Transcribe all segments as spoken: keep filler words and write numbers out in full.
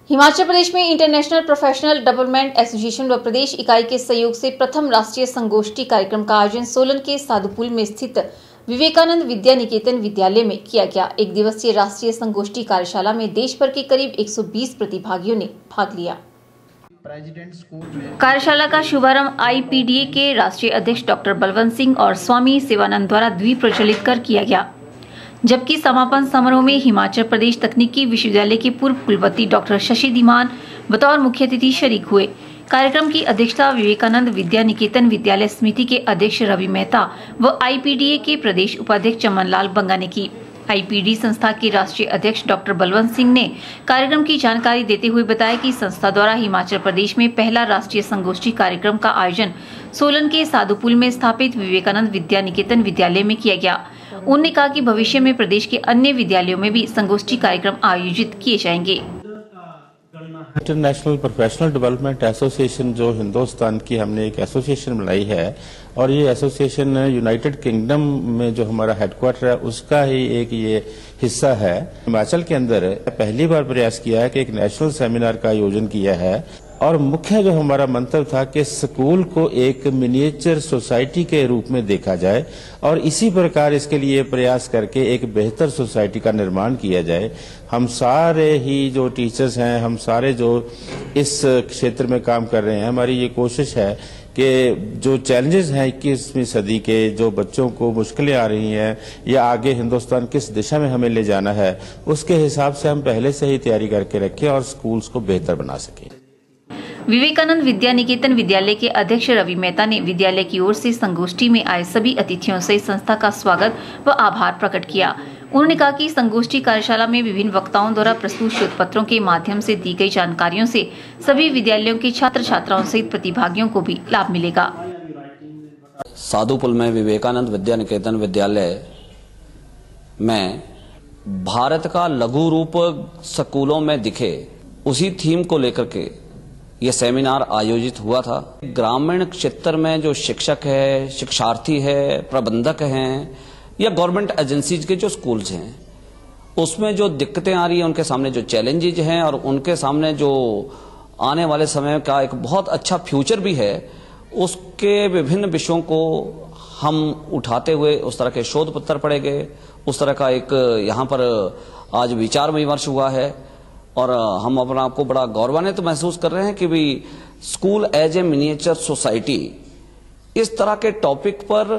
हिमाचल प्रदेश में international professional development association व प्रदेश इकाई के सहयोग से प्रथम राष्ट्रीय संगोष्ठी कार्यक्रम का आयोजन सोलन के साधुपुल में स्थित विवेकानंद विद्या निकेतन विद्यालय में किया गया। एक दिवसीय राष्ट्रीय संगोष्ठी कार्यशाला में देश भर के करीब एक सौ बीस प्रतिभागियों ने भाग लिया। कार्यशाला का शुभारंभ आईपीडीए के राष्ट्रीय अध्यक्ष डॉक्टर बलवंत सिंह और स्वामी शिवानंद द्वारा द्विप्रज्वलित कर किया गया, जबकि समापन समारोह में हिमाचल प्रदेश तकनीकी विश्वविद्यालय के पूर्व कुलपति डॉक्टर शशि धीमान बतौर मुख्य अतिथि शरीक हुए। कार्यक्रम की अध्यक्षता विवेकानंद विद्या निकेतन विद्यालय समिति के अध्यक्ष रवि मेहता व आईपीडीए के प्रदेश उपाध्यक्ष चमन लाल बंगा ने की। आईपीडी संस्था के राष्ट्रीय अध्यक्ष डॉक्टर बलवंत सिंह ने कार्यक्रम की जानकारी देते हुए बताया कि संस्था द्वारा हिमाचल प्रदेश में पहला राष्ट्रीय संगोष्ठी कार्यक्रम का आयोजन सोलन के साधुपुल में स्थापित विवेकानंद विद्या निकेतन विद्यालय में किया गया। उन्होंने कहा कि भविष्य में प्रदेश के अन्य विद्यालयों में भी संगोष्ठी कार्यक्रम आयोजित किए जाएंगे। इंटरनेशनल प्रोफेशनल डेवलपमेंट एसोसिएशन जो हिंदुस्तान की हमने एक एसोसिएशन बनाई है और ये एसोसिएशन यूनाइटेड किंगडम में जो हमारा हेडक्वार्टर है उसका ही एक ये हिस्सा है। हिमाचल के अंदर पहली बार प्रयास किया है कि एक नेशनल सेमिनार का आयोजन किया है और मुख्य जो हमारा मंतव्य था कि स्कूल को एक मिनिएचर सोसाइटी के रूप में देखा जाए और इसी प्रकार इसके लिए प्रयास करके एक बेहतर सोसाइटी का निर्माण किया जाए। हम सारे ही जो टीचर्स हैं, हम सारे जो इस क्षेत्र में काम कर रहे हैं, हमारी ये कोशिश है कि जो चैलेंजेस हैं इक्कीसवीं सदी के, जो बच्चों को मुश्किलें आ रही हैं या आगे हिंदुस्तान किस दिशा में हमें ले जाना है, उसके हिसाब से हम पहले से ही तैयारी करके रखें और स्कूल्स को बेहतर बना सकें। विवेकानंद विद्या निकेतन विद्यालय के अध्यक्ष रवि मेहता ने विद्यालय की ओर से संगोष्ठी में आए सभी अतिथियों से संस्था का स्वागत व आभार प्रकट किया। उन्होंने कहा कि संगोष्ठी कार्यशाला में विभिन्न वक्ताओं द्वारा प्रस्तुत शोध पत्रों के माध्यम से दी गई जानकारियों से सभी विद्यालयों के छात्र छात्राओं सहित प्रतिभागियों को भी लाभ मिलेगा। साधुपुल में विवेकानंद विद्या निकेतन विद्यालय में भारत का लघु रूप स्कूलों में दिखे, उसी थीम को लेकर के यह सेमिनार आयोजित हुआ था। ग्रामीण क्षेत्र में जो शिक्षक है, शिक्षार्थी है, प्रबंधक हैं या गवर्नमेंट एजेंसीज के जो स्कूल्स हैं, उसमें जो दिक्कतें आ रही हैं, उनके सामने जो चैलेंजेज हैं और उनके सामने जो आने वाले समय का एक बहुत अच्छा फ्यूचर भी है, उसके विभिन्न विषयों को हम उठाते हुए उस तरह के शोध पत्र पढ़े गए। उस तरह का एक यहाँ पर आज विचार विमर्श हुआ है और हम अपना आपको बड़ा गौरवान्वित महसूस कर रहे हैं कि भी school as a miniature society, इस तरह के टॉपिक पर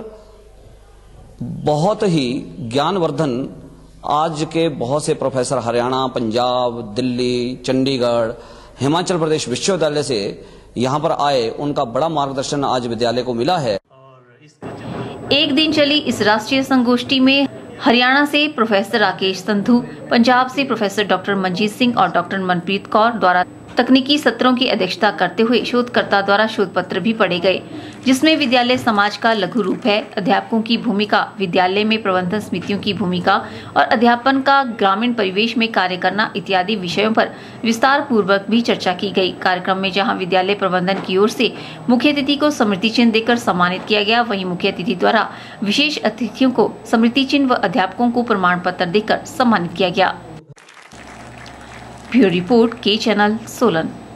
बहुत ही ज्ञानवर्धन आज के बहुत से प्रोफेसर हरियाणा, पंजाब, दिल्ली, चंडीगढ़, हिमाचल प्रदेश विश्वविद्यालय से यहां पर आए, उनका बड़ा मार्गदर्शन आज विद्यालय को मिला है। एक दिन चली इस राष्ट्रीय संगोष्ठी में हरियाणा से प्रोफेसर राकेश संधू, पंजाब से प्रोफेसर डॉक्टर मंजीत सिंह और डॉक्टर मनप्रीत कौर द्वारा तकनीकी सत्रों की अध्यक्षता करते हुए शोधकर्ता द्वारा शोध पत्र भी पढ़े गए, जिसमें विद्यालय समाज का लघु रूप है, अध्यापकों की भूमिका, विद्यालय में प्रबंधन समितियों की भूमिका और अध्यापन का ग्रामीण परिवेश में कार्य करना इत्यादि विषयों पर विस्तार पूर्वक भी चर्चा की गई। कार्यक्रम में जहां विद्यालय प्रबंधन की ओर से मुख्य अतिथि को स्मृति चिन्ह देकर सम्मानित किया गया, वहीं मुख्य अतिथि द्वारा विशेष अतिथियों को स्मृति चिन्ह व अध्यापकों को प्रमाण पत्र देकर सम्मानित किया गया। ब्यूरो रिपोर्ट के चैनल सोलन।